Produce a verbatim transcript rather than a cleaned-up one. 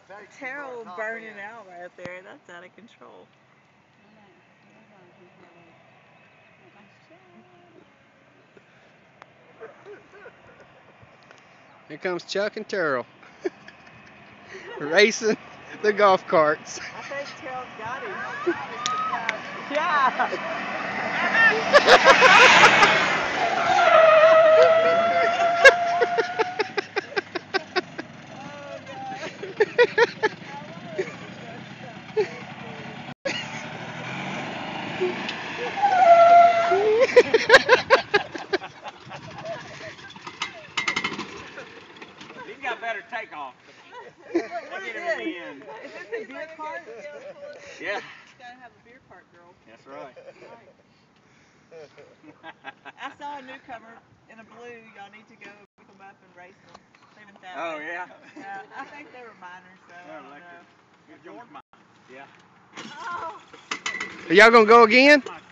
Terrell burning out right there. That's out of control. Here comes Chuck and Terrell racing the golf carts. I think Terrell's got him. Yeah. He's got better takeoff. What is this? Is this a beer cart? Yeah. It's gotta have a beer cart, girl. That's right. I saw a newcomer in a blue. Y'all need to go pick them up and race them. They went that Oh way. yeah. Yeah. I think they were minors though. They're I don't electric. know. George mine. Yeah. Oh. Are y'all gonna go again?